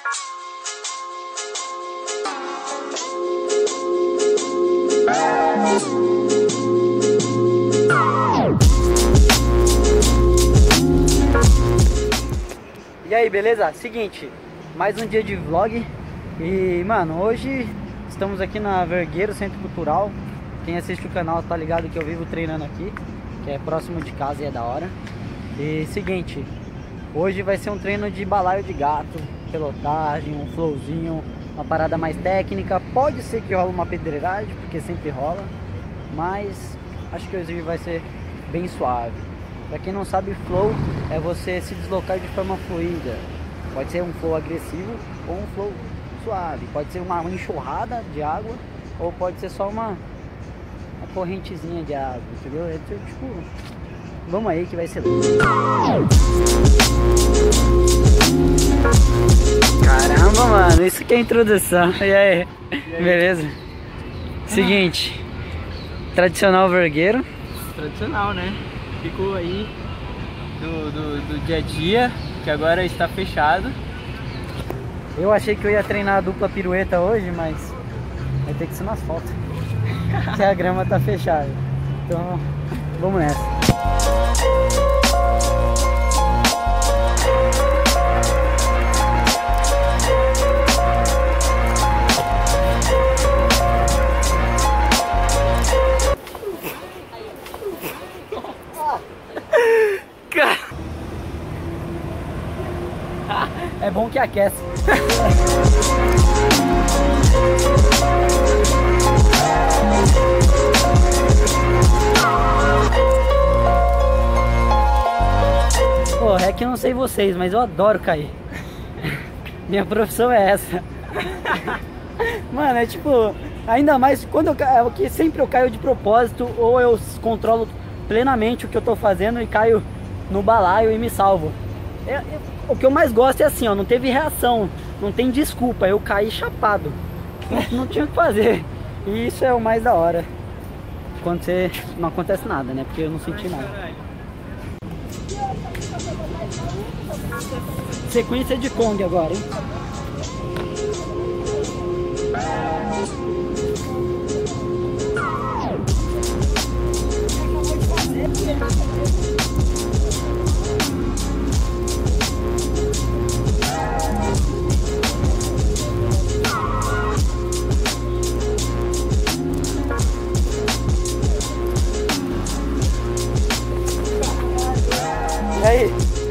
E aí, beleza? Seguinte, mais um dia de vlog. E, mano, hoje estamos aqui na Vergueiro, Centro Cultural. Quem assiste o canal tá ligado que eu vivo treinando aqui, que é próximo de casa e é da hora. E, seguinte, hoje vai ser um treino de balaio de gato, pelotagem, um flowzinho, uma parada mais técnica. Pode ser que rola uma pedreiragem, porque sempre rola, mas acho que hoje vai ser bem suave. Pra quem não sabe, flow é você se deslocar de forma fluida. Pode ser um flow agressivo ou um flow suave. Pode ser uma enxurrada de água ou pode ser só uma correntezinha de água, entendeu? É tipo, vamos aí que vai ser louco. Caramba, mano, isso que é a introdução. E aí? Beleza? Seguinte, tradicional vergueiro. Tradicional, né? Ficou aí do dia a dia, que agora está fechado. Eu achei que eu ia treinar a dupla pirueta hoje, mas vai ter que ser no asfalto, que a grama tá fechada. Então, vamos nessa. É bom que aquece. Pô, é que eu não sei vocês, mas eu adoro cair. Minha profissão é essa. Mano, é tipo, ainda mais quando eu caio, que sempre eu caio de propósito, ou eu controlo plenamente o que eu tô fazendo e caio no balaio e me salvo. O que eu mais gosto é assim, ó, não teve reação, não tem desculpa, eu caí chapado, não tinha o que fazer. E isso é o mais da hora, quando você não acontece nada, né, porque eu não senti nada. Sequência de Kong agora, hein. E aí?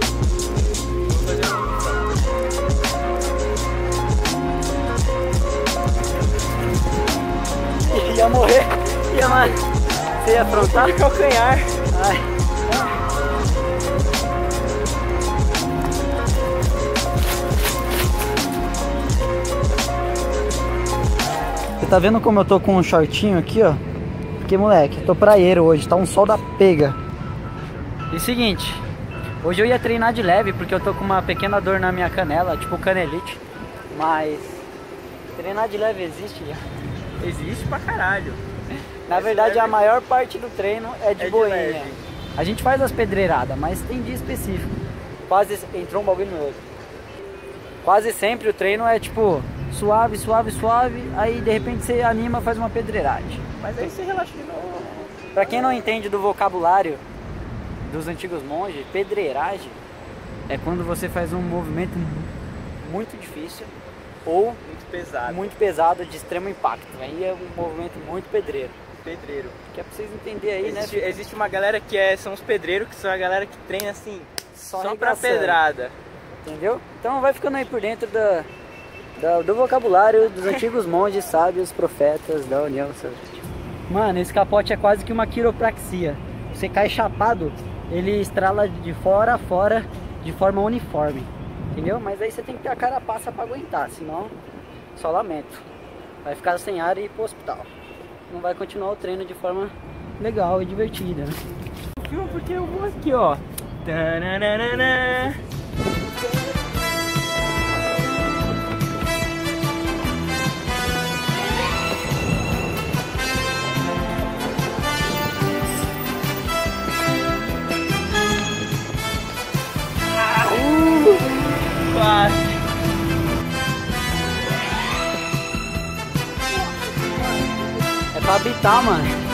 Ia morrer, ia mais. Você ia afrontar? De calcanhar. Ai. Você tá vendo como eu tô com um shortinho aqui, ó? Porque, moleque, tô praieiro hoje, tá um sol da pega. E seguinte, hoje eu ia treinar de leve porque eu tô com uma pequena dor na minha canela, tipo canelite. Mas treinar de leve existe já. Existe pra caralho. Na verdade, a maior parte do treino é de boinha. leve. A gente faz as pedreiradas, mas tem dia específico. Quase entrou um bagulho no outro. Quase sempre o treino é tipo suave, suave, suave. Aí de repente você anima, faz uma pedreiragem. Mas aí você relaxa de novo. Pra quem não entende do vocabulário dos antigos monges, pedreiragem é quando você faz um movimento muito difícil ou muito pesado de extremo impacto. Aí é um movimento muito pedreiro. Pedreiro. Que é pra vocês entenderem aí, né? Existe uma galera que são os pedreiros, que são a galera que treina assim, só pra arregaçando. pedrada. Entendeu? Então vai ficando aí por dentro do vocabulário dos antigos monges, sábios, profetas da União Soviética. Mano, esse capote é quase que uma quiropraxia. Você cai chapado, ele estrala de fora a fora de forma uniforme. Entendeu? Mas aí você tem que ter a carapaça pra aguentar, senão só lamento. Vai ficar sem ar e ir pro hospital. Não vai continuar o treino de forma legal e divertida, né? Porque eu vou aqui, ó. Tananana. Quase. apitar, mano.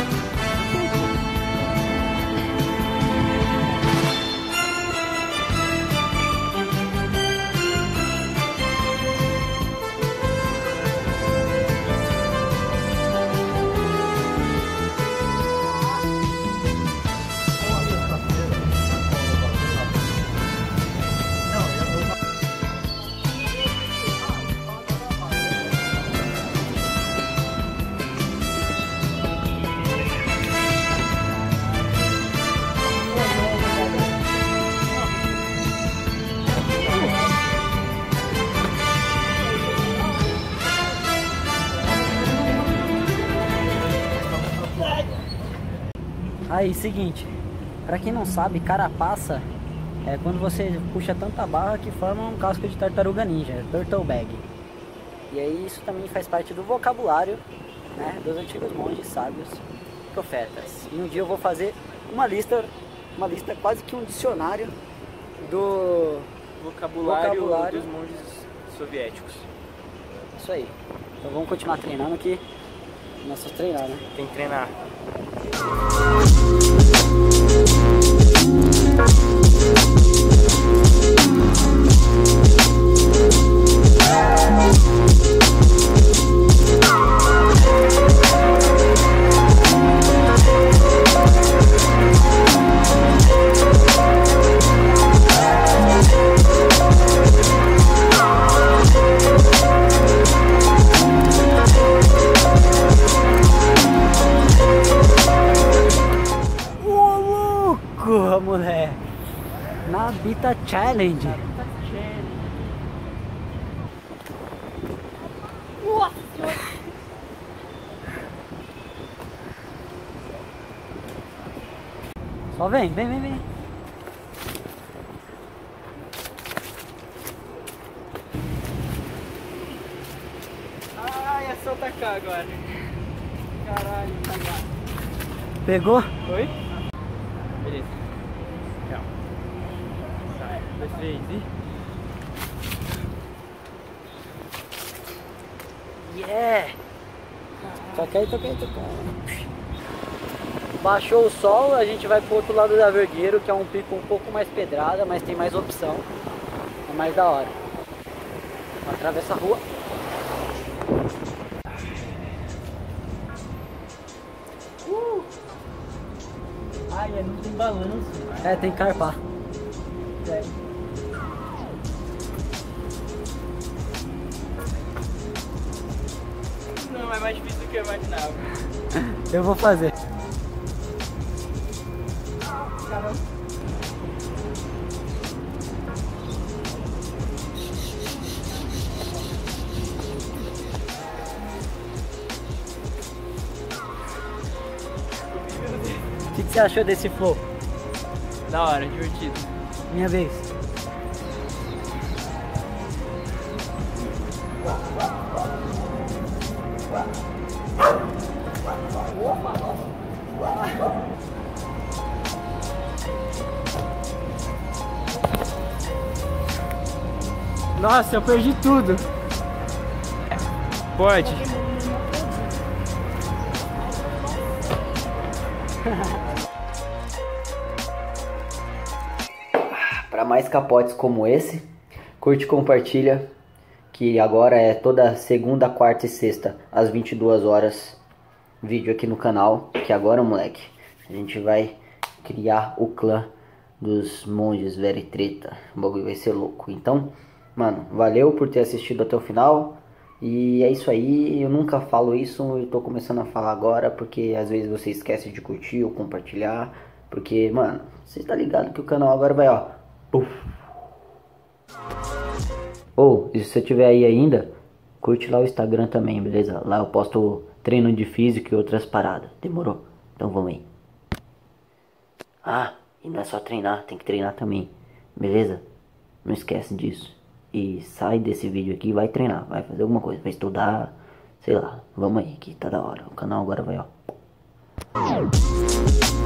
Aí, seguinte, pra quem não sabe, carapaça é quando você puxa tanta barra que forma um casco de tartaruga ninja, turtle bag. E aí isso também faz parte do vocabulário, né, dos antigos monges sábios, profetas. E um dia eu vou fazer uma lista quase que um dicionário do vocabulário dos monges soviéticos. Isso aí. Então vamos continuar treinando aqui. Nossa, treinar, né? Tem que treinar. Moleque, Nabita Challenge. Nossa. Só vem. Ai, é só tacar agora. Caralho, tacar. Pegou? Oi? Beleza. Calma. Tá, 1, 2, 3 e... Yeah! Toca aí. Baixou o sol, a gente vai pro outro lado da Vergueiro, que é um pico um pouco mais pedrada, mas tem mais opção. É mais da hora. Atravessa a rua. Ai, não tem balanço. É, tem que carpar. É. Não, é mais difícil do que eu imaginava. Eu vou fazer. Caramba. O que você achou desse flow? Da hora, divertido. Minha vez. Nossa, eu perdi tudo. Pode. Para mais capotes como esse, curte e compartilha, que agora é toda segunda, quarta e sexta às 22 horas vídeo aqui no canal, que agora, moleque, a gente vai criar o clã dos monges Very Treta. O bagulho vai ser louco. Então, mano, valeu por ter assistido até o final. E é isso aí, eu nunca falo isso, eu tô começando a falar agora, porque às vezes você esquece de curtir ou compartilhar. Porque, mano, você tá ligado que o canal agora vai, ó, puf. Ou, se você tiver aí ainda, curte lá o Instagram também, beleza? Lá eu posto treino de físico e outras paradas. Demorou? Então vamos aí. Ah, e não é só treinar, tem que treinar também, beleza? Não esquece disso. E sai desse vídeo aqui e vai treinar, vai fazer alguma coisa, vai estudar, sei lá. Vamos aí, que tá da hora. O canal agora vai, ó.